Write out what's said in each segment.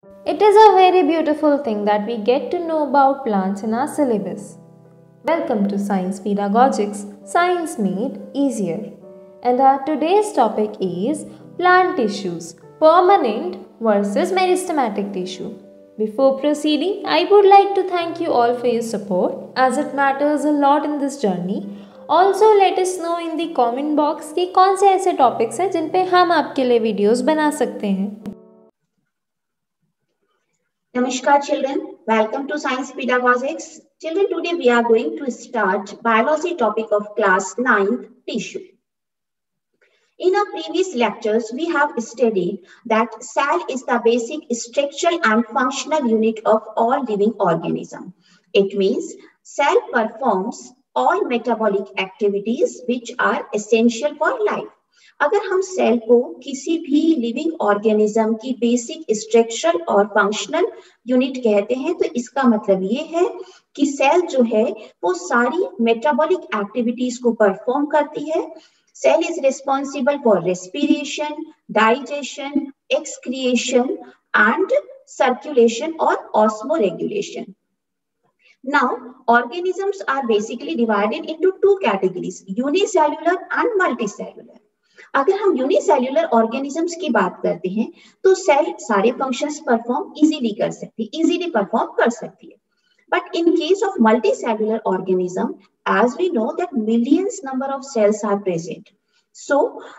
It is a very beautiful thing that we get to know about plants in our syllabus. Welcome to Science Pedagogics, Science Made Easier. And our today's topic is plant tissues, permanent versus meristematic tissue. Before proceeding, I would like to thank you all for your support as it matters a lot in this journey. Also let us know in the comment box कि कौन से ऐसे topics हैं जिन पे हम आपके लिए videos बना सकते हैं. Namaskar children, welcome to Science Pedagogics. Children, today we are going to start biology topic of class 9th, tissue. In our previous lectures, we have studied that cell is the basic structural and functional unit of all living organism. It means cell performs all metabolic activities which are essential for life. अगर हम cell को किसी भी living organism की basic structural और functional unit कहते हैं तो इसका मतलब ये है कि सेल जो है वो सारी मेटाबॉलिक एक्टिविटीज को परफॉर्म करती है. Cell is responsible for respiration, digestion, excretion and circulation और osmoregulation. Now, organisms are basically divided into two categories, unicellular and multicellular. अगर हम यूनिसेल्युलर ऑर्गेनिजम्स की बात करते हैं तो सेल सारे फंक्शंस इजीली परफॉर्म कर सकती है. But in case of multicellular organism, as we know that millions number of cells are present. So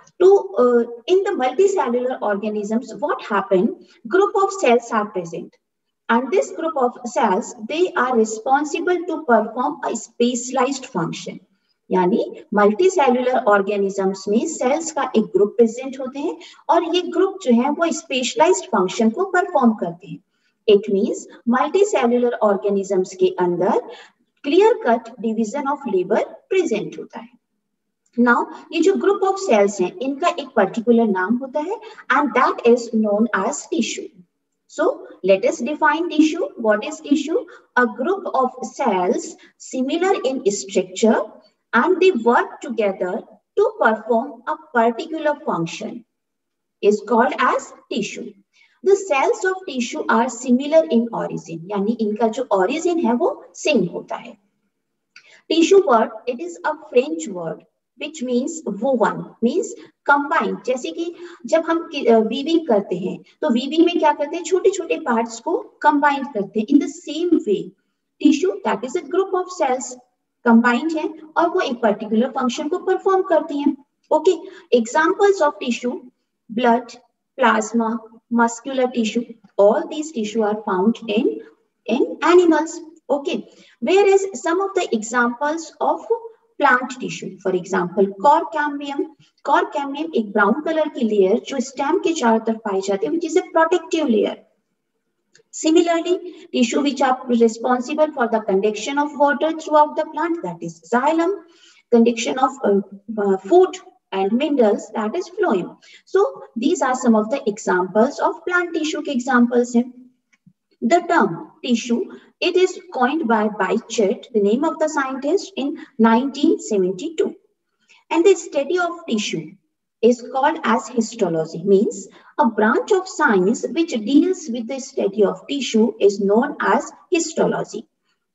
in the multicellular organisms, what happen? Group of cells are present, and this group of cells, they are responsible to perform a specialized function. यानी multicellular organisms में cells का एक group present होते हैं और ये group जो है वो स्पेशलाइज्ड फंक्शन को परफॉर्म करते हैं. इट मींस मल्टीसेल्युलर ऑर्गेनिजम्स के अंदर clear cut division of labour present होता है. नाउ ये जो ग्रुप ऑफ सेल्स हैं इनका एक पर्टिकुलर नाम होता है and that is known as tissue. So let us define tissue. What is tissue? A group of cells similar in structure and they work together to perform a particular function is called as tissue. The cells of tissue are similar in origin, यानी इनका जो origin है वो same होता है. Tissue word, it is a French word which means woven, means combined. जैसे कि जब हम weaving करते हैं तो weaving में क्या करते हैं, छोटे छोटे parts को combine करते हैं. In the same way, tissue, that is a group of cells combined है और वो एक पर्टिकुलर फंक्शन को परफॉर्म करती हैं. Okay, examples of tissue, blood, plasma, muscular tissue, all these tissue are found in animals. Okay, where is some of the examples of plant tissue. For example cork cambium. Cork cambium एक brown colour की layer जो stem के चारों तरफ पाई जाती है, which is a protective layer. Similarly, tissue which are responsible for the conduction of water throughout the plant, that is xylem. Conduction of food and minerals, that is phloem. So these are some of the examples of plant tissue के examples हैं. The term tissue, it is coined by Bichet, the name of the scientist, in 1972. And the study of tissue is called as histology, means a branch of science which deals with the study of tissue is known as histology.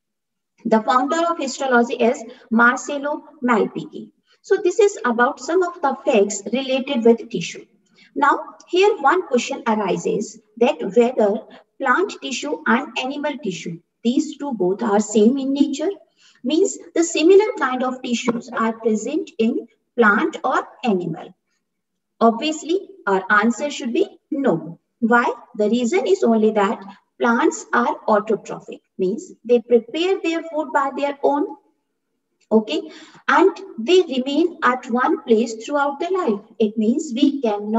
The founder of histology is Marcello Malpighi. So this is about some of the facts related with tissue. Now here one question arises that whether plant tissue and animal tissue, these two both are same in nature, means the similar kind of tissues are present in plant or animal. Obviously, our answer should be no. Why? The reason is only that plants are autotrophic, means they prepare their food by their own. Okay, and they remain at one place throughout their life. It means we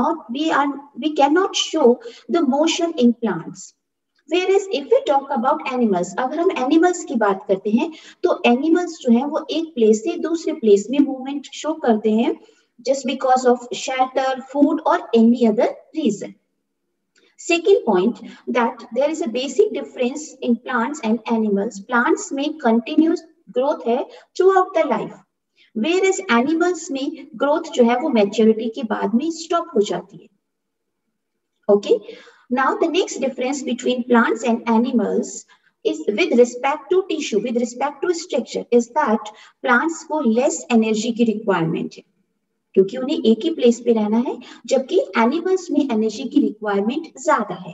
cannot show the motion in plants. Whereas if we talk about animals, अगर हम animals की बात करते हैं तो animals जो है वो एक place से दूसरे place में movement show करते हैं just because of shelter, food or any other reason. Second point, that there is a basic difference in plants and animals. Plants में continuous growth है throughout the life, whereas animals में growth जो है वो maturity के बाद में stop हो जाती है. Okay, Now the next difference between plants and animals is with respect to tissue, with respect to structure, is that plants को less energy की requirement है क्योंकि उन्हें एक ही प्लेस पे रहना है, जबकि एनिमल्स में एनर्जी की रिक्वायरमेंट ज्यादा है.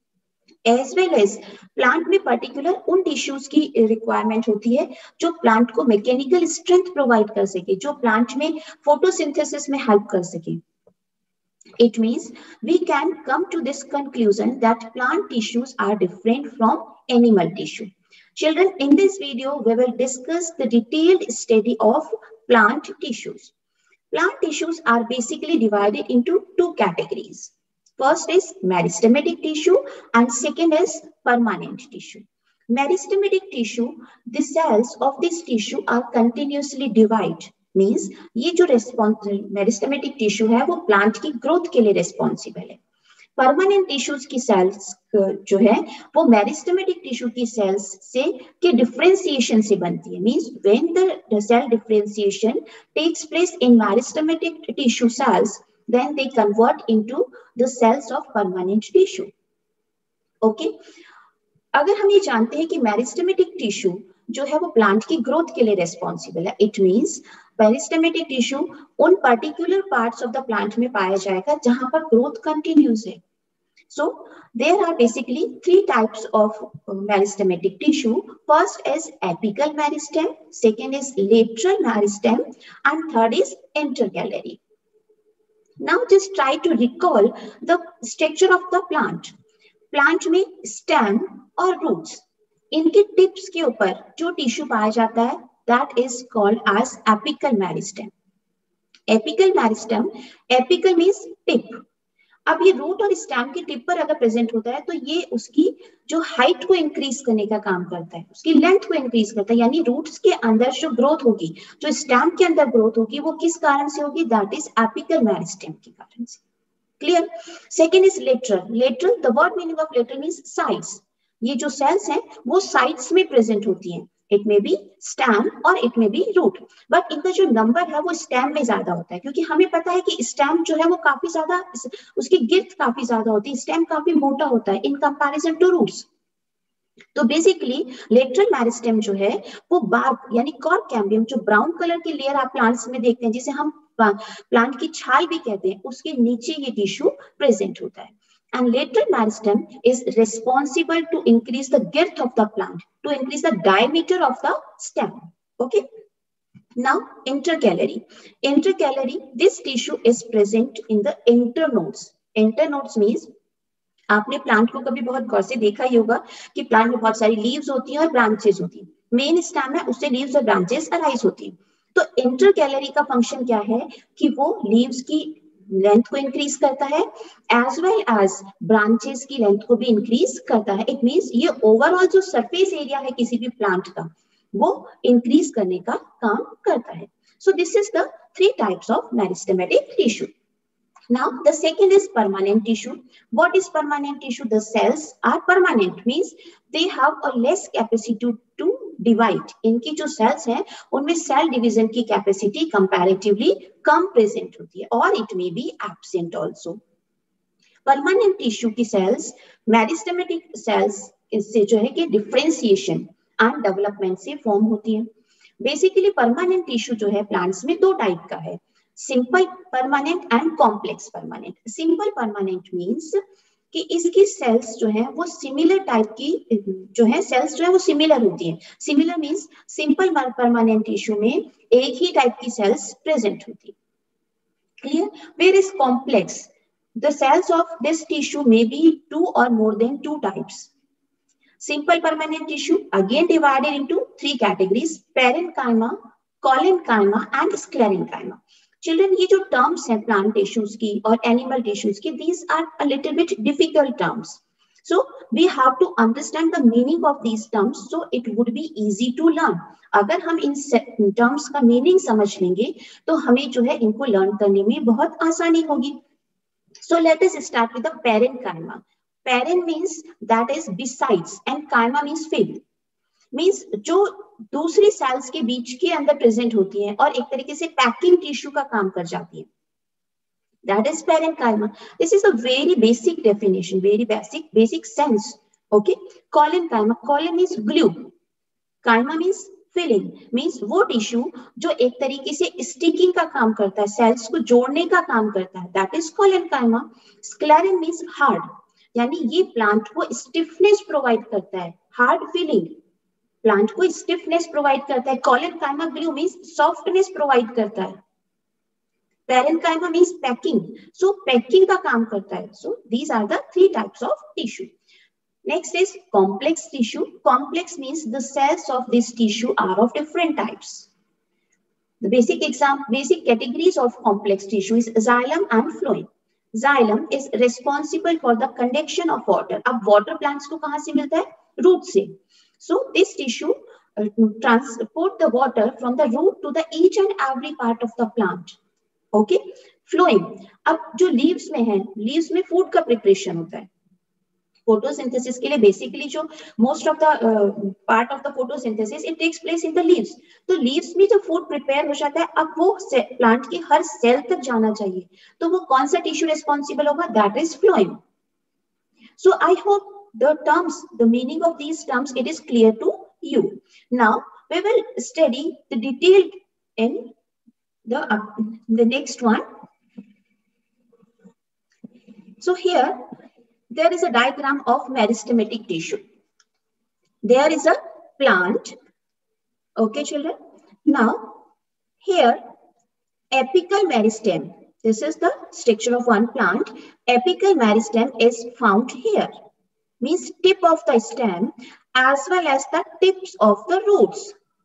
एज वेल एज प्लांट में पर्टिकुलर उन टिश्यूज की रिक्वायरमेंट होती है जो प्लांट को मैकेनिकल स्ट्रेंथ प्रोवाइड कर सके, जो प्लांट में फोटोसिंथेसिस में हेल्प कर सके. It means we can come to this conclusion that plant tissues are different from animal tissue. Children, in this video, we will discuss the detailed study of plant tissues. Plant tissues are basically divided into two categories. First is meristematic tissue and second is permanent tissue. Meristematic tissue, the cells of this tissue are continuously divided. Means ये जो meristematic tissue है वो plant की growth के लिए responsible है. Permanent tissues की sales जो है वो मेरिस्टेमेटिक टिश्यू की सेल्स से के डिफरेंशिएशन से बनती है. Means when the cell differentiation takes place in meristematic tissue cells, then they convert into the cells of permanent tissue. Okay, अगर हम ये जानते हैं कि मेरिस्टेमेटिक टिश्यू जो है वो प्लांट की ग्रोथ के लिए रेस्पॉन्सिबल है, इट मींस मेरिस्टेमेटिक टिश्यू उन particular parts of the plant में पाया जाएगा जहां पर ग्रोथ कंटिन्यूस है. So there are basically three types of meristematic tissue. First is apical meristem, second is lateral meristem and third is intercalary. Now just try to recall the structure of the plant. Plant में stem और roots, इनके tips के ऊपर जो tissue पाया जाता है that is called as apical meristem. Apical meristem, apical means tip. अब ये रूट और स्टेम के टिप पर अगर प्रेजेंट होता है तो ये उसकी जो हाइट को इंक्रीज करने का काम करता है, उसकी लेंथ को इंक्रीज करता है. यानी रूट्स के अंदर जो ग्रोथ होगी, जो स्टेम के अंदर ग्रोथ होगी, वो किस कारण से होगी? दैट इज एपिकल मेरिस्टेम के कारण से. Clear? Second is lateral. Lateral, the word meaning of lateral means sides. ये जो सेल्स हैं वो साइड्स में प्रेजेंट होती हैं. इट मे बी स्टेम और it may be root, but इनका जो नंबर है वो स्टेम में ज्यादा होता है, क्योंकि हमें पता है कि स्टेम जो है वो काफी ज्यादा, उसकी गिर्थ काफी ज्यादा होती है, स्टेम काफी मोटा होता है इन कंपैरिजन टू रूट्स. तो बेसिकली लेटरल मेरिस्टेम जो है वो बार्क यानी कॉर्क कैम्बियम, जो ब्राउन कलर की लेयर आप प्लांट्स में देखते हैं जिसे हम प्लांट की छाल भी कहते हैं, उसके नीचे ये टिश्यू प्रेजेंट होता है. And lateral meristem is responsible to increase the girth of the plant, to increase the diameter of the stem. Okay. Now intercalary. Intercalary, this tissue is present in the internodes. Internodes means आपने plant को कभी बहुत गौर से देखा ही होगा कि plant में बहुत सारी लीव्स होती हैं और ब्रांचेस होती हैं. मेन स्टेम है, उससे लीव्स और ब्रांचेस अराइज होती हैं. तो इंटरकैलरी का फंक्शन क्या है कि वो लीव्स की लेंथ को इंक्रीज करता है एज वेल एज ब्रांचेस की लेंथ को भी इंक्रीज करता है. इट मींस ये ओवरऑल जो सरफेस एरिया है किसी भी प्लांट का वो इंक्रीज करने का काम करता है. So this is the three types of meristematic tissue. Now the second is permanent tissue. What is permanent tissue? The cells are permanent, means they have a less capacity to divide. इनकी जो cells हैं उनमें cell division की capacity comparatively कम present होती है, और it may be absent also. Permanent tissue की cells meristematic cells इससे जो है कि differentiation and development से form होती है. Basically permanent tissue जो है plants में दो type का है, simple permanent and complex permanent. Simple permanent means कि इसकी सेल्स जो है वो सिमिलर टाइप की जो है सेल्स जो है वो सिमिलर होती है. Similar means simple permanent tissue में एक ही टाइप की सेल्स प्रेजेंट होती है. Clear? Where is complex? The cells of this tissue may be two और more than two types. Simple permanent tissue again divided into three categories: parenchyma, collenchyma and sclerenchyma. Children, ये जो terms हैं plant tissues की और animal tissues की, these are a little bit difficult terms. So we have to understand the meaning of these terms, so it would be easy to learn. अगर हम इन terms का meaning समझ लेंगे तो हमें जो है इनको learn करने में बहुत आसानी होगी. So let us start with the parenchyma. Paren means that is besides and chyma means filled. मीन्स जो दूसरी सेल्स के बीच के अंदर प्रेजेंट होती हैं और एक तरीके से पैकिंग टिश्यू का काम कर जाती है. That is parenchyma. This is a very basic definition, very basic sense. Okay. Collenchyma. Collen means glue. Chyma means filling. Means वो टिश्यू जो एक तरीके से स्टिकिंग का काम करता है, सेल्स को जोड़ने का काम करता है. That is collenchyma. Sclerenchyma means hard. यानी ये प्लांट को स्टिफनेस प्रोवाइड करता है, हार्ड फीलिंग. प्लांट को स्टिफनेस प्रोवाइड करता है. Collenchyma glue means softness provide करता है. Parenchyma means packing, so packing का काम करता है. So these are the 3 types of tissue. Next is complex tissue. Complex means the cells of this tissue are of different types. The basic categories of complex tissue is xylem and phloem. Xylem is responsible for the conduction of water. अब water plants को कहाँ से मिलता है? Root से. So this tissue transport the water from the root to the each and every part of the plant. Okay. Phloem. अब जो leaves में है, leaves में food का preparation होता है. Photosynthesis के लिए basically जो most of the part of the photosynthesis it takes place in the leaves. तो leaves में जो food prepare हो जाता है, अब वो plant के हर cell तक जाना चाहिए. तो वो कौन सा tissue responsible होगा? That is phloem. So I hope the terms, the meaning of these terms, it is clear to you. Now we will study the detailed in the next one. So here there is a diagram of meristematic tissue. There is a plant. Okay, children. Now here apical meristem. This is the structure of one plant. Apical meristem is found here. Means tip of the stem as well as the tips of the roots,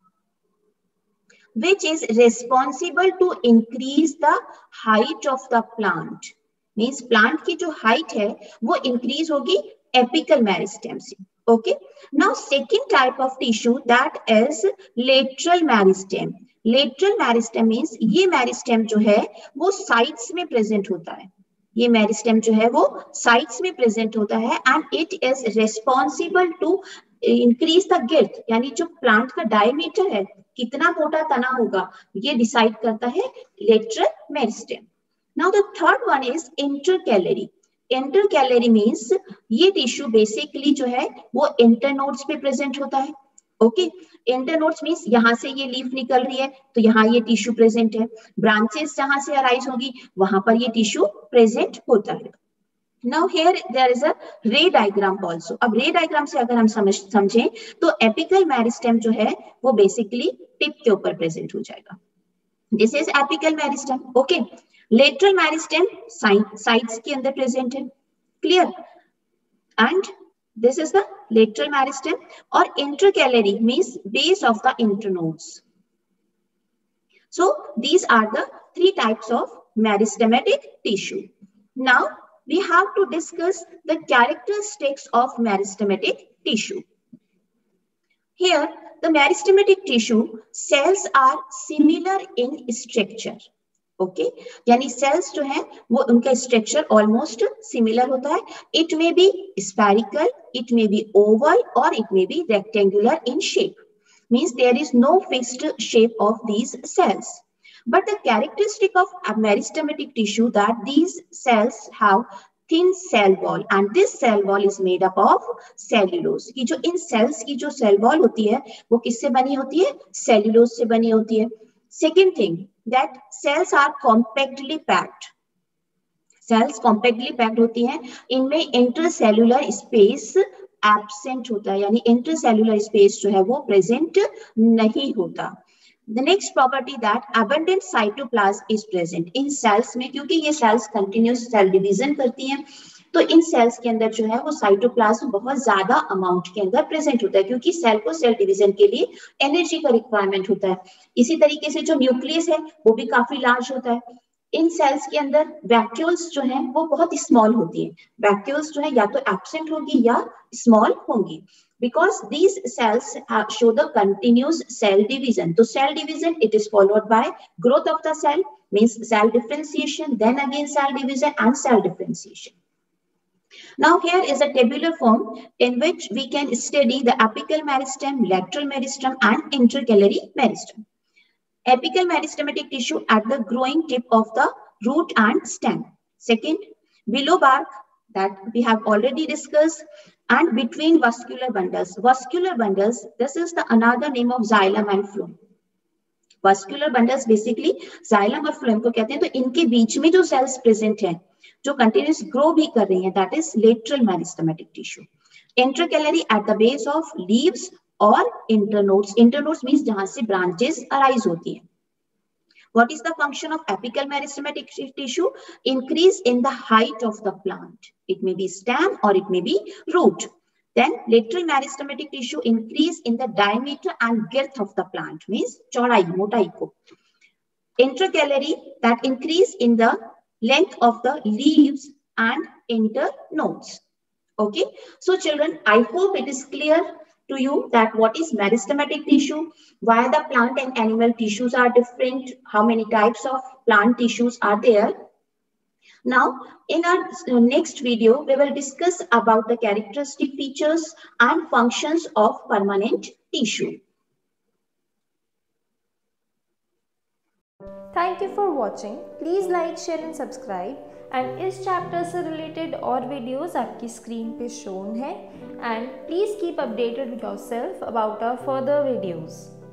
which is responsible to increase the height of the plant. Means plant की जो height है वो increase होगी apical meristem से. Okay. Now second type of tissue, that is lateral meristem. Lateral meristem means ये meristem जो है वो sides में present होता है. ये मेरिस्टेम जो है वो साइड्स में प्रेजेंट होता है and it is responsible to increase the girth. यानी जो प्लांट का डायमीटर है, कितना मोटा तना होगा, ये डिसाइड करता है lateral meristem. Now the third one is intercalary. Intercalary means ये टिश्यू बेसिकली जो है वो इंटरनोड्स पे प्रेजेंट होता है. ओके. इंटरनोड्स मींस यहाँ से ये लीफ निकल रही है तो यहाँ ये टिश्यू प्रेजेंट है. ब्रांचेस जहां से अराइज होगी वहां पर ये टिश्यू प्रेजेंट होता है. Now here there is a ray diagram also. अब रे डायग्राम से अगर हम समझें तो एपिकल मेरिस्टेम जो है वो बेसिकली टिप के ऊपर प्रेजेंट हो जाएगा. This is apical meristem. Okay. Lateral meristem sides के अंदर प्रेजेंट है. Clear. And this is the lateral meristem, or intercalary means base of the internodes. So these are the 3 types of meristematic tissue. Now we have to discuss the characteristics of meristematic tissue. Here the meristematic tissue cells are similar in structure. Okay. यानी cells जो है वो उनका structure almost similar होता है. It may be spherical, it may be oval और it may be rectangular in shape. Means there is no fixed shape of these cells. But the characteristic of meristematic tissue that these cells have thin cell wall and this cell wall is made up of cellulose. कि जो इन sales की जो cell wall होती है वो किससे बनी होती है? सेल्यूलोज से बनी होती है. Second thing, that cells are compactly packed. Cells compactly packed होती हैं. इनमें intercellular space absent होता है. यानी intercellular space जो है वो present नहीं होता. The next property that abundant cytoplasm is present in cells में, क्योंकि ये cells continuous cell division करती हैं तो इन सेल्स के अंदर जो है वो साइटोप्लाज्म बहुत ज्यादा अमाउंट के अंदर प्रेजेंट होता है क्योंकि सेल को सेल डिवीजन के लिए एनर्जी का रिक्वायरमेंट होता है. इसी तरीके से जो न्यूक्लियस है वो भी काफी लार्ज होता है. इन सेल्स के अंदर वैक्यूल्स जो हैं वो बहुत स्मॉल होती हैं. वैक्यूल्स जो है या तो एब्सेंट होगी या स्मॉल होंगी because these cells show the continuous cell division. So cell division, it is followed by growth of the cell, means cell differentiation, then again cell division and cell differentiation. Now here is a tabular form in which we can study the apical meristem, lateral meristem and intercalary meristem. Apical meristematic tissue at the growing tip of the root and stem. Second, below bark, that we have already discussed, and between vascular bundles. Vascular bundles, this is the another name of xylem and phloem. Vascular bundles basically xylem और phloem को कहते हैं. तो इनके बीच में जो cells present हैं, जो continuous grow भी कर रही हैं, that is lateral meristematic tissue. Intercalary at the base of leaves or internodes. Internodes means जहां से branches arise होती है. What is the function of apical meristematic tissue? Increase in the height of the plant. It may be stem or it may be root. Then lateral meristematic tissue increase in the diameter and girth of the plant, means चौड़ाई, मोटाई को. Intercalary, that increase in the length of the leaves and internodes. Okay, so children, I hope it is clear to you that what is meristematic tissue, why the plant and animal tissues are different, how many types of plant tissues are there. Now, in our next video, we will discuss about the characteristic features and functions of permanent tissue. Thank you for watching. Please like, share and subscribe. And इस chapter से related और videos आपकी screen पे shown है. And please keep updated with yourself about our further videos.